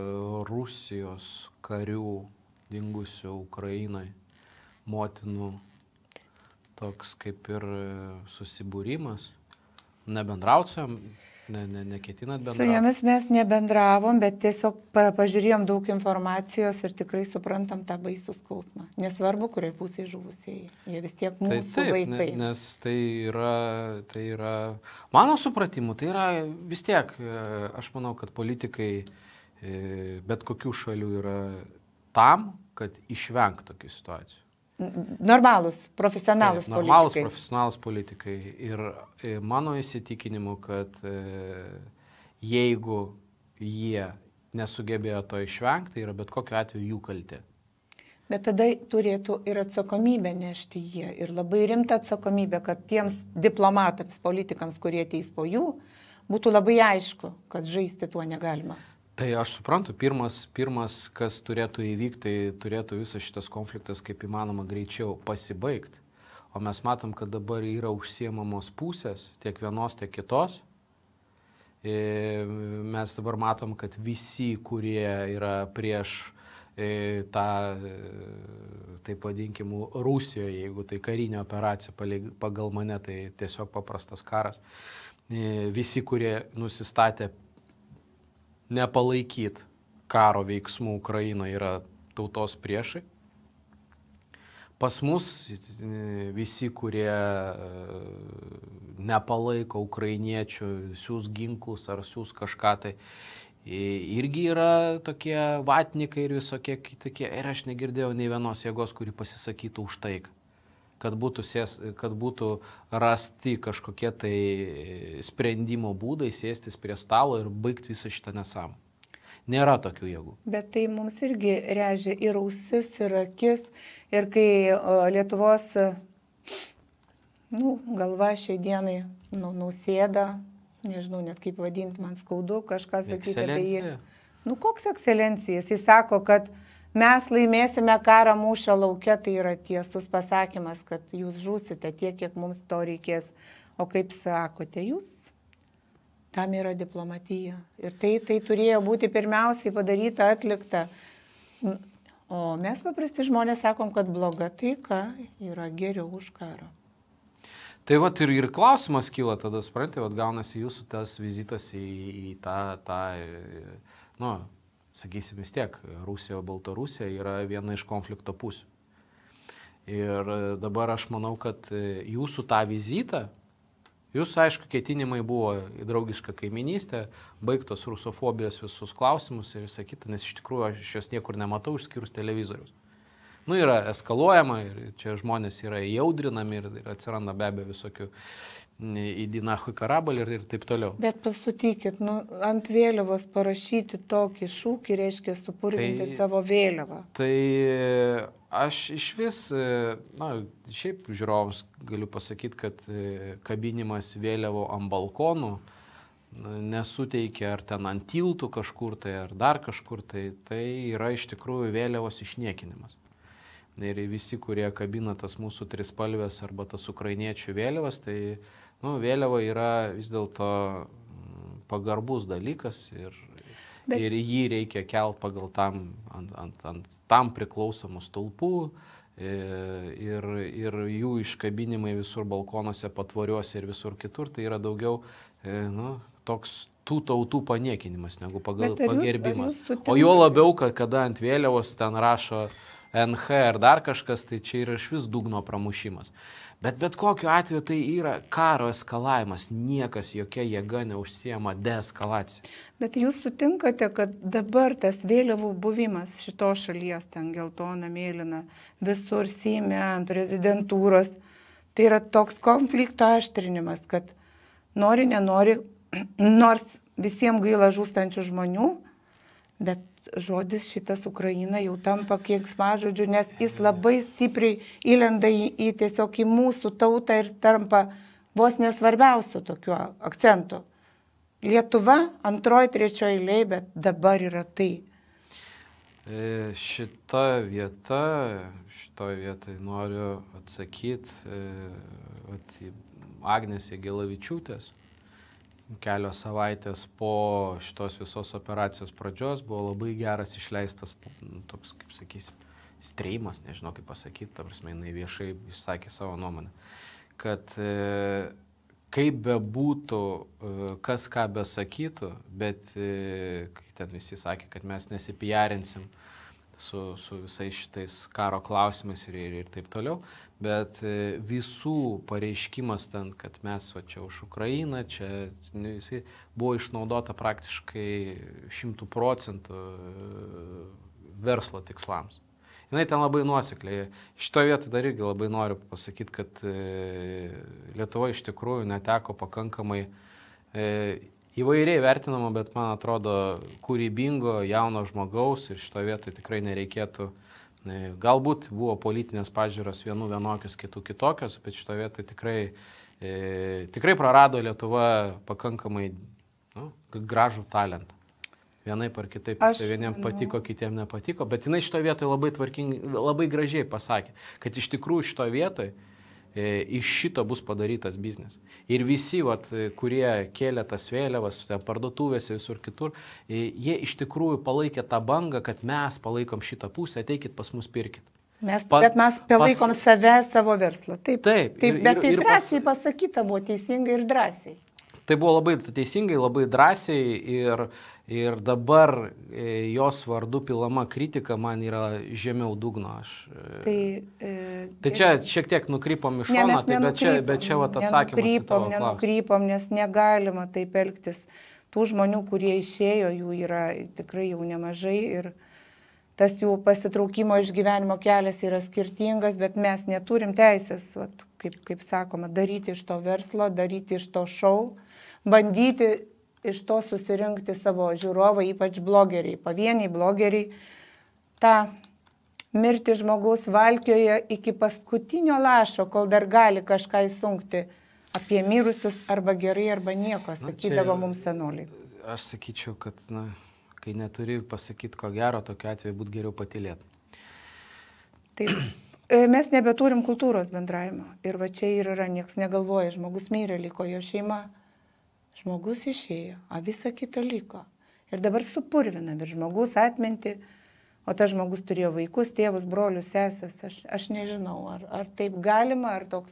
Rusijos karių dingusių Ukrainai, motinų, toks kaip ir susibūrimas. Nebendraut su jom, neketinat bendrauti? Su jomis mes nebendravom, bet tiesiog pažiūrėjom daug informacijos ir tikrai suprantam tą baisų skausmą. Nesvarbu, kurioje pusėje žuvusieji. Jie vis tiek mūsų vaikai. Nes tai yra, mano supratimu, tai yra vis tiek, aš manau, kad politikai bet kokių šalių yra tam, kad išvengtų tokių situacijų. Normalūs, profesionalūs politikai. Normalūs, profesionalūs politikai. Ir mano įsitikinimu, kad jeigu jie nesugebėjo to išvengti, tai yra bet kokiu atveju jų kaltė. Bet tada turėtų ir atsakomybę nešti jie. Ir labai rimta atsakomybė, kad tiems diplomatams, politikams, kurie ateis po jų, būtų labai aišku, kad žaisti tuo negalima. Tai aš suprantu, pirmas, kas turėtų įvykti, tai turėtų visas šitas konfliktas kaip įmanoma greičiau pasibaigti. O mes matom, kad dabar yra užsiemamos pusės, tiek vienos, tiek kitos. Mes dabar matom, kad visi, kurie yra prieš tą, taip vadinkim, Rusijoje, jeigu tai karinė operacija pagal mane, tai tiesiog paprastas karas. Visi, kurie nusistatė nepalaikyti karo veiksmų Ukrainoje, yra tautos priešai. Pas mus visi, kurie nepalaiko ukrainiečių, siūs ginklus ar siūs kažką, tai irgi yra tokie vatnikai ir visokie kitokie. Ir aš negirdėjau nei vienos jėgos, kuri pasisakytų už taiką. Kad būtų rasti kažkokie tai sprendimo būdai, sėstis prie stalo ir baigti visą šitą nesąmonę. Nėra tokių jėgų. Bet tai mums irgi režia ir ausis, ir akis. Ir kai Lietuvos galva šiai dienai Nausėda, nežinau net kaip vadinti, man skaudu kažką sakyti apie jį. Koks ekscelencijas? Jis sako, kad mes laimėsime karą mūšio lauke, tai yra tiesus pasakymas, kad jūs žūsite tiek, kiek mums to reikės. O kaip sakote jūs? Tam yra diplomatija. Ir tai turėjo būti pirmiausiai padaryta, atlikta. O mes paprasti žmonės sakom, kad bloga taika yra geriau už karą. Tai vat ir klausimas kyla tada, suprantate, gaunasi jūsų tas vizitas į tą sakysim vis tiek, Rusija, Baltarusija yra viena iš konflikto pusių. Ir dabar aš manau, kad jūsų tą vizitą, jūsų, aišku, ketinimai buvo į draugišką kaiminystę, baigtos rusofobijos visus klausimus ir visą kitą, nes iš tikrųjų aš jos niekur nematau išskyrus televizorius. Yra eskaluojama ir čia žmonės yra įaudrinami ir atsiranda be abejo visokių įdinahui karabalį ir taip toliau. Bet pasutikit, ant vėliavos parašyti tokį šūkį reiškia supurvinti savo vėliavą. Tai aš iš vis, šiaip žiūrovams galiu pasakyti, kad kabinimas vėliavo ant balkonų nesuteikia ar ten ant tiltų kažkur tai, ar dar kažkur tai, tai yra iš tikrųjų vėliavos išniekinimas. Ir visi, kurie kabina tas mūsų trispalvės arba tas ukrainiečių vėliavas, tai vėliava yra vis dėlto pagarbus dalykas ir jį reikia kelt pagal ant tam priklausomų stulpų ir jų iškabinimai visur balkonuose, patvoriuose ir visur kitur, tai yra daugiau toks tų tautų paniekinimas negu pagerbimas. O jo labiau, kada ant vėliavos ten rašo NH ar dar kažkas, tai čia yra iš vis dugno pramušimas. Bet kokiu atveju tai yra karo eskalavimas, niekas jokia jėga neužsiema deeskalaciją. Bet jūs sutinkate, kad dabar tas vėliavų buvimas šitos šalies, ten geltona, mėlyna, visur Seime, ant prezidentūros, tai yra toks konflikto aštrinimas, kad nori, nenori, nors visiems gaila žūstančių žmonių, bet žodis šitas Ukraina jau tampa keiksmažodžiu, nes jis labai stipriai įlenda į tiesiog į mūsų tautą ir tampa vos nesvarbiausiu tokiu akcentu. Lietuva antroji, trečioji eilėje, bet dabar yra tai. Šitoj vietoj noriu atsakyti Agnės Jagelavičiūtės. Kelios savaitės po šitos visos operacijos pradžios buvo labai geras išleistas toks, kaip sakysim, streimas, nežinau kaip pasakyti, ta prasme, jinai viešai išsakė savo nuomonę, kad kaip bebūtų, kas ką besakytų, bet ten visi sakė, kad mes nesipijarinsim su visais šitais karo klausimais ir taip toliau, bet visų pareiškimas ten, kad mes čia už Ukrainą, čia jisai buvo išnaudota praktiškai 100% verslo tikslams. Jinai ten labai nuosekliai. Šitoje vietoje dar irgi labai noriu pasakyti, kad Lietuva iš tikrųjų neteko pakankamai įvairiai vertinama, bet man atrodo kūrybingo jauno žmogaus ir šitoje vietoje tikrai nereikėtų. Galbūt buvo politinės pažiūros vienų vienokios, kitų kitokios, bet šitoje vietoje tikrai prarado Lietuva pakankamai gražų talentą. Vienaip ar kitaip, vieniems patiko, kitiems nepatiko, bet jinai šitoje vietoje labai tvarkingai, labai gražiai pasakė, kad iš tikrųjų šitoje vietoje iš šito bus padarytas biznis. Ir visi, kurie kėlė tas vėliavas, parduotuvėse visur kitur, jie iš tikrųjų palaikė tą bangą, kad mes palaikom šitą pusę, ateikit pas mus pirkit. Bet mes palaikom save, savo verslą. Taip. Bet tai drąsiai pasakyta buvo, teisingai ir drąsiai. Tai buvo labai teisingai, labai drąsiai ir dabar jos vardu pilama kritika man yra žemiau dugno. Tai čia šiek tiek nukrypom iš šono, bet čia atsakymas į tavo klausimą. Nenukrypom, nes negalima taip elgtis. Tų žmonių, kurie išėjo, jų yra tikrai jau nemažai ir tas jų pasitraukimo iš gyvenimo kelias yra skirtingas, bet mes neturim teisės, kaip sakoma, daryti iš to verslo, daryti iš to šou, bandyti iš to susirinkti savo žiūrovą, ypač blogeriai, pavieniai blogeriai, tą mirti žmogaus valkioje iki paskutinio lašo, kol dar gali kažką įsunkti apie mirusius arba gerai, arba nieko, sakydavo mums senoliai. Aš sakyčiau, kad kai neturi pasakyti ko gero, tokiu atveju būtų geriau patylėti. Taip. Mes nebeturim kultūros bendravimo. Ir va čia ir yra, nieks negalvoja, žmogus mirė, liko jo šeima. Žmogus išėjo, o visa kita liko. Ir dabar supurvinam ir žmogus atminti, o tas žmogus turėjo vaikus, tėvus, brolius, sesės. Aš nežinau, ar taip galima, ar toks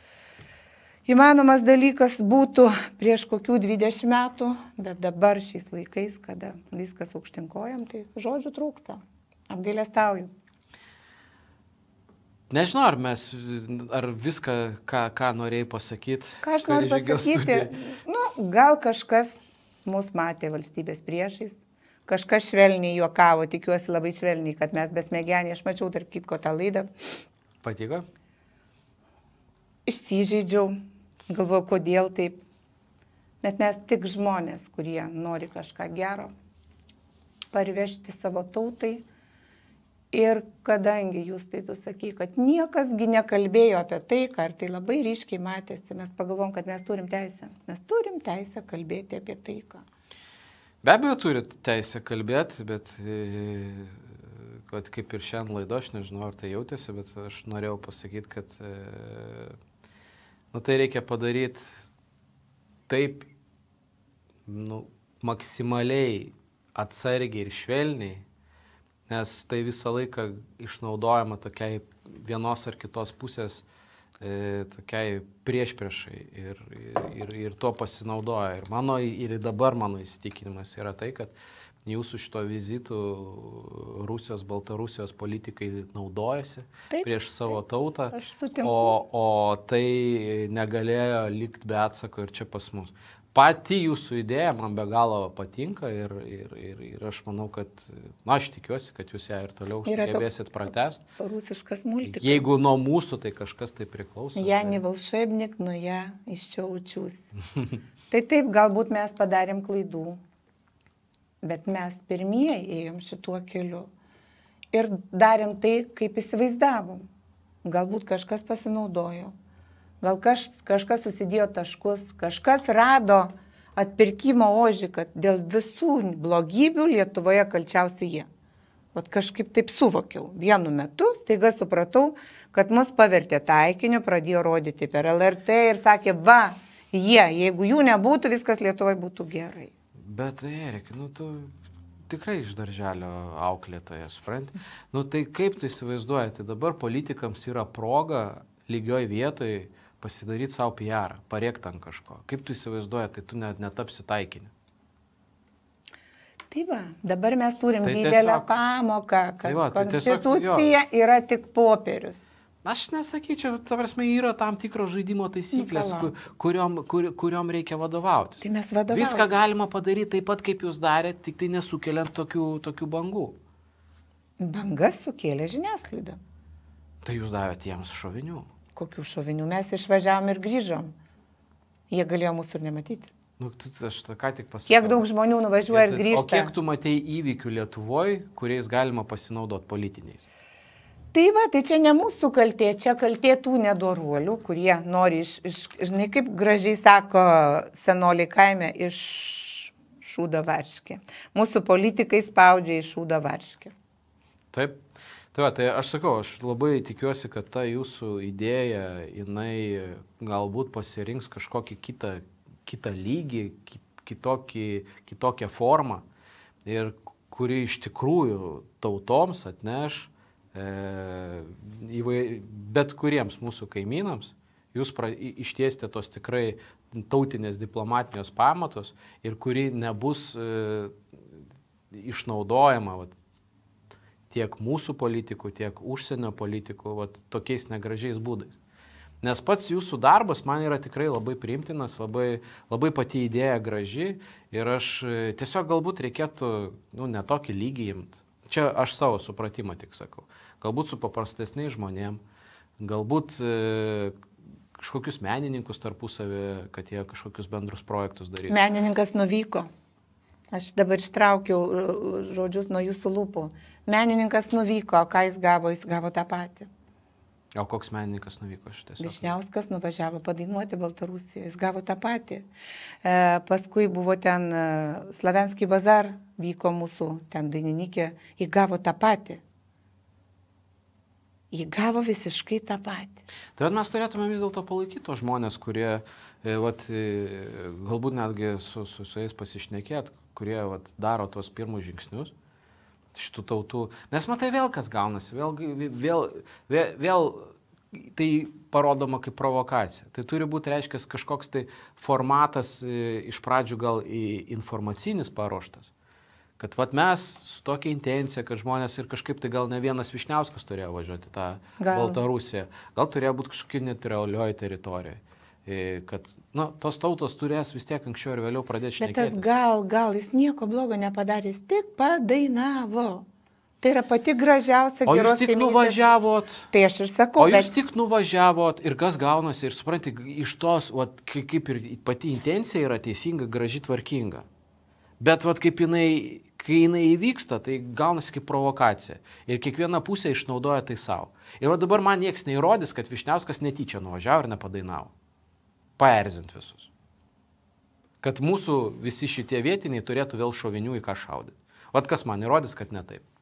įmanomas dalykas būtų prieš kokių 20 metų, bet dabar šiais laikais, kada viskas aukštinkojam, tai žodžių trūksta. Apgailestauju. Nežinau, ar viską, ką norėjai pasakyti. Ką aš noriu pasakyti? Nu, gal kažkas mus matė valstybės priešais, kažkas švelniai juokavo, tikiuosi labai švelniai, kad mes besmegeniai, aš mačiau tarp kitko tą laidą. Patiko? Išsižeidžiau, galvoju, kodėl taip. Bet mes tik žmonės, kurie nori kažką gero parvežti savo tautai. Ir kadangi jūs tai tu sakai, kad niekasgi nekalbėjo apie tai, ar tai labai ryškiai matėsi, mes pagalvom, kad mes turim teisę. Mes turim teisę kalbėti apie taiką. Be abejo, turit teisę kalbėti, bet kaip ir šiandien laido, aš nežinau, ar tai jautėsi, bet aš norėjau pasakyti, kad tai reikia padaryti taip, maksimaliai atsargiai ir švelniai, nes tai visą laiką išnaudojama tokiai vienos ar kitos pusės tokiai priešpriešai ir tuo pasinaudoja. Ir dabar mano įsitikinimas yra tai, kad jūsų šito vizitų Rusijos, Baltarusijos politikai naudojasi prieš savo tautą, o tai negalėjo likti be atsako ir čia pas mus. Pati jūsų idėja man be galo patinka ir aš manau, kad, aš tikiuosi, kad jūs ją ir toliau sugebėsit pratęsti. Rusiškas multikas. Jeigu nuo mūsų, tai kažkas tai priklauso. Ja ne volšebnik, nu ja iš čia učiusi. Tai taip, galbūt mes padarėm klaidų, bet mes pirmieji ėjom šituo keliu ir darėm tai, kaip įsivaizdavom. Galbūt kažkas pasinaudojo. Gal kažkas susidėjo taškus, kažkas rado atpirkimo ožį, kad dėl visų blogybių Lietuvoje kalčiausi jie. Vat kažkaip taip suvokiau. Vienu metu staiga supratau, kad mus pavertė taikiniu, pradėjo rodyti per LRT ir sakė, jeigu jų nebūtų, viskas Lietuvoje būtų gerai. Bet, Erik, tu tikrai iš darželio auklėtoja, supranti? Tai kaip tu įsivaizduoji, tai dabar politikams yra proga lygioj vietoj pasidaryti savo PR, parėkti ant kažko. Kaip tu įsivaizduoji, tai tu netapsi taikiniu. Tai dabar mes turim didelę pamoką, kad konstitucija yra tik popierius. Aš nesakyčiau, ta prasme, yra tam tikros žaidimo taisyklės, kuriom reikia vadovautis. Tai mes vadovautis. Viską galima padaryti taip pat, kaip jūs darėte, tik tai nesukeliant tokių bangų. Bangas sukėlė žiniasklaidą. Tai jūs davėte jiems šovinių. Kokių šovinių? Mes išvažiavom ir grįžom. Jie galėjo mūsų ir nematyti. Aš ką tik pasakiau. Kiek daug žmonių nuvažiuoja ir grįžta. O kiek tu matei įvykių Lietuvoje, kuriais galima pasinaudoti politiniais? Tai čia ne mūsų kaltė, čia kaltė tų nedoruolių, kurie nori žinai, kaip gražiai sako senoliai kaime, iš šūdo varškė. Mūsų politikai spaudžia iš šūdo varškė. Taip. Tai aš sakau, aš labai tikiuosi, kad ta jūsų idėja, jinai galbūt pasirinks kažkokį kitą lygį, kitokią formą ir kuri iš tikrųjų tautoms atneš bet kuriems mūsų kaimynams, jūs ištiesite tos tikrai tautinės diplomatinios pamatos ir kuri nebus išnaudojama tiek mūsų politikų, tiek užsienio politikų tokiais negražiais būdais. Nes pats jūsų darbas man yra tikrai labai priimtinas, labai pati idėja graži ir aš tiesiog galbūt reikėtų ne tokį lygį imti. Čia aš savo supratimą tik sakau. Galbūt su paprastesniais žmonėm, galbūt kažkokius menininkus tarpusavį, kad jie kažkokius bendrus projektus darytų. Menininkas nuvyko. Aš dabar ištraukiau žodžius nuo jūsų lūpų. Menininkas nuvyko, o ką jis gavo tą patį. O koks menininkas nuvyko šitas? Vyšniauskas nuvažiavo padainuoti Baltarusijoje, jis gavo tą patį. Paskui buvo ten Slavenský bazar, vyko mūsų ten dainininkė, jį gavo tą patį. Jį gavo visiškai tą patį. Tai mes turėtume vis dėlto palaikyti tos žmonės, kurie galbūt netgi su jais pasišnekėt, kurie daro tos pirmus žingsnius šitų tautų. Nes matai vėl kas gaunasi, vėl tai parodoma kaip provokacija. Tai turi būti, reiškia, kažkoks tai formatas iš pradžių gal informacinis paruoštas, Kad vat mes su tokia intencija, kad žmonės ir kažkaip tai gal ne vienas Vyšniauskas turėjo važiuoti tą Baltarusiją, gal turėjo būti kažkokia netrealioji teritorija. Kad tos tautos turės vis tiek anksčiau ir vėliau pradėti šnekėtis. Bet tas gal jis nieko blogo nepadarė, jis tik padainavo. Tai yra pati gražiausia geros kaimynystės. O jūs tik nuvažiavot. Tai aš ir sakau. O jūs tik nuvažiavot ir kas gaunasi ir supranti, iš tos, kaip ir pati intencija yra teisinga, graži, tvarkinga. Bet kai jinai įvyksta, tai gaunasi kaip provokacija. Ir kiekviena pusė išnaudoja tai savo. Ir dabar man nieks neįrodys, kad Vyšniauskas netyčia nuvažiavo ir nepadainavo. Paerzint visus. Kad mūsų visi šitie vietiniai turėtų vėl šovinių į ką šaudyti. Kas man įrodys, kad ne taip?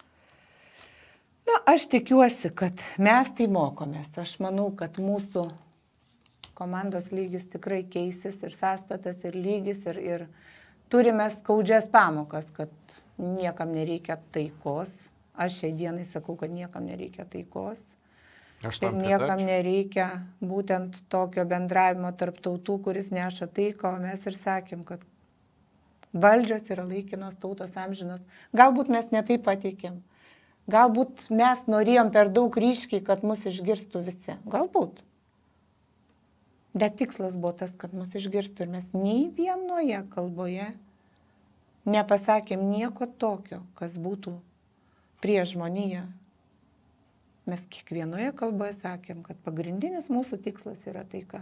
Aš tikiuosi, kad mes tai mokomės. Aš manau, kad mūsų komandos lygis tikrai keisis ir sąstatas, ir lygis, ir turime skaudžias pamokas, kad niekam nereikia taikos. Aš šiai dienai sakau, kad niekam nereikia taikos. Ir niekam nereikia būtent tokio bendravimo tarp tautų, kuris neša taiką, o mes ir sakėm, kad valdžios yra laikinos, tautos amžinos. Galbūt mes netai pateikėm. Galbūt mes norėjom per daug ryškiai, kad mus išgirstų visi. Galbūt. Bet tikslas buvo tas, kad mus išgirstų ir mes nei vienoje kalboje nepasakėm nieko tokio, kas būtų prieš žmoniją. Mes kiekvienoje kalboje sakėm, kad pagrindinis mūsų tikslas yra taika.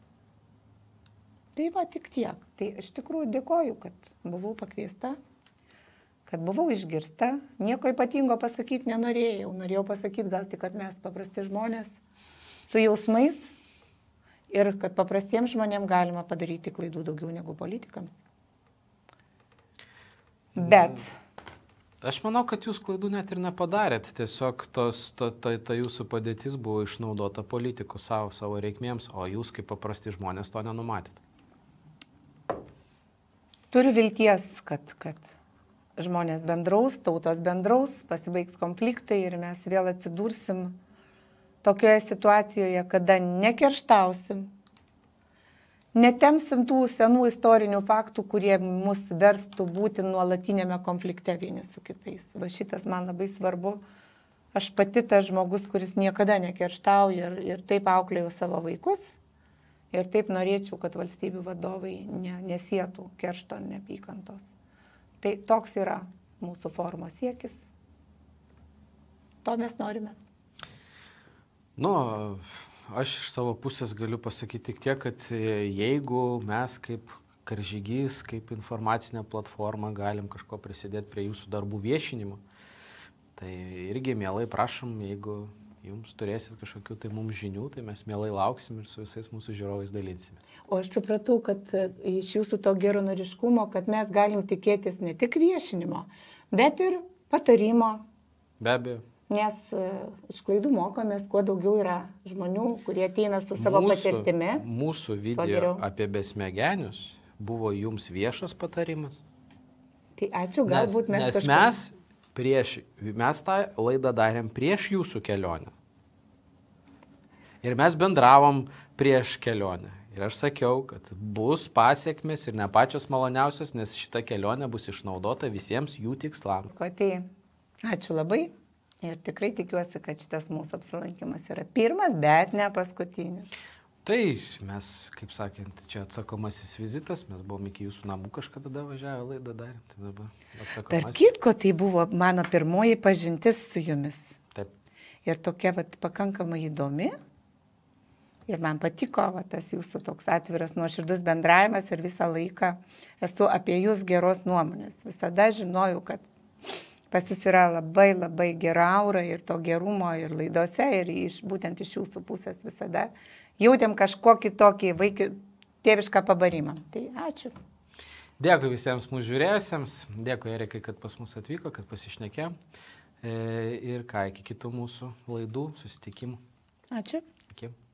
Tai tik tiek. Tai iš tikrųjų dėkoju, kad buvau pakviesta, kad buvau išgirsta. Nieko ypatingo pasakyti nenorėjau. Norėjau pasakyti gal tik, kad mes paprasti žmonės su jausmais ir kad paprastiems žmonėms galima padaryti klaidų daugiau negu politikams. Bet aš manau, kad jūs klaidų net ir nepadarėt. Tiesiog ta jūsų padėtis buvo išnaudota politikų savo reikmėms, o jūs kaip paprasti žmonės to nenumatėt. Turiu vilties, kad žmonės bendraus, tautos bendraus, pasibaigs konfliktai ir mes vėl atsidursim tokioje situacijoje, kada nekerštausim, netemsim tų senų istorinių faktų, kurie mus verstų būti nuolatinėme konflikte vieni su kitais. Va šitas man labai svarbu. Aš pati tas žmogus, kuris niekada nekerštauja ir taip auklėjau savo vaikus. Ir taip norėčiau, kad valstybių vadovai nesietų keršto ir neapykantos. Tai toks yra mūsų forumo siekis. To mes norime. Aš iš savo pusės galiu pasakyti tik tiek, kad jeigu mes kaip Karžygys, kaip informacinė platforma galim kažko prisidėti prie jūsų darbų viešinimo, tai irgi mielai prašom, jeigu jums turėsit kažkokių tai mums žinių, tai mes mielai lauksim ir su visais mūsų žiūrovais dalinsime. O aš supratau, kad iš jūsų to geranoriškumo, kad mes galim tikėtis ne tik viešinimo, bet ir patarimo. Be abejo. Nes iš klaidų mokomės, kuo daugiau yra žmonių, kurie ateina su savo patirtimi. Mūsų video apie besmegenius buvo jums viešas patarimas. Tai ačiū, galbūt mes mes tą laidą darėm prieš jūsų kelionę. Ir mes bendravom prieš kelionę. Ir aš sakiau, kad bus pasiekmes ir ne pačios maloniausios, nes šita kelionė bus išnaudota visiems jų tikslams. Tai ačiū labai. Ir tikrai tikiuosi, kad šitas mūsų apsilankimas yra pirmas, bet ne paskutinis. Tai mes, kaip sakant, čia atsakomasis vizitas, mes buvom iki jūsų namų kažkada važiavę laidą darėm. Tai dabar atsakomasis. Tarp kitko, tai buvo mano pirmoji pažintis su jumis. Taip. Ir tokia pakankamai įdomi. Ir man patiko tas jūsų toks atviras, nuoširdus bendravimas ir visą laiką esu apie jūs geros nuomonės. Visada žinojau, kad pas jūs yra labai, labai gera aura ir to gerumo ir laidose, ir būtent iš jūsų pusės visada jautėm kažkokį tokį tėvišką pabarimą. Tai ačiū. Dėkui visiems mūsų žiūrėjusiems, dėkui Erikai, kad pas mus atvyko, kad pasišnekėjom. Ir iki kitų mūsų laidų, susitikimų. Ačiū. Iki.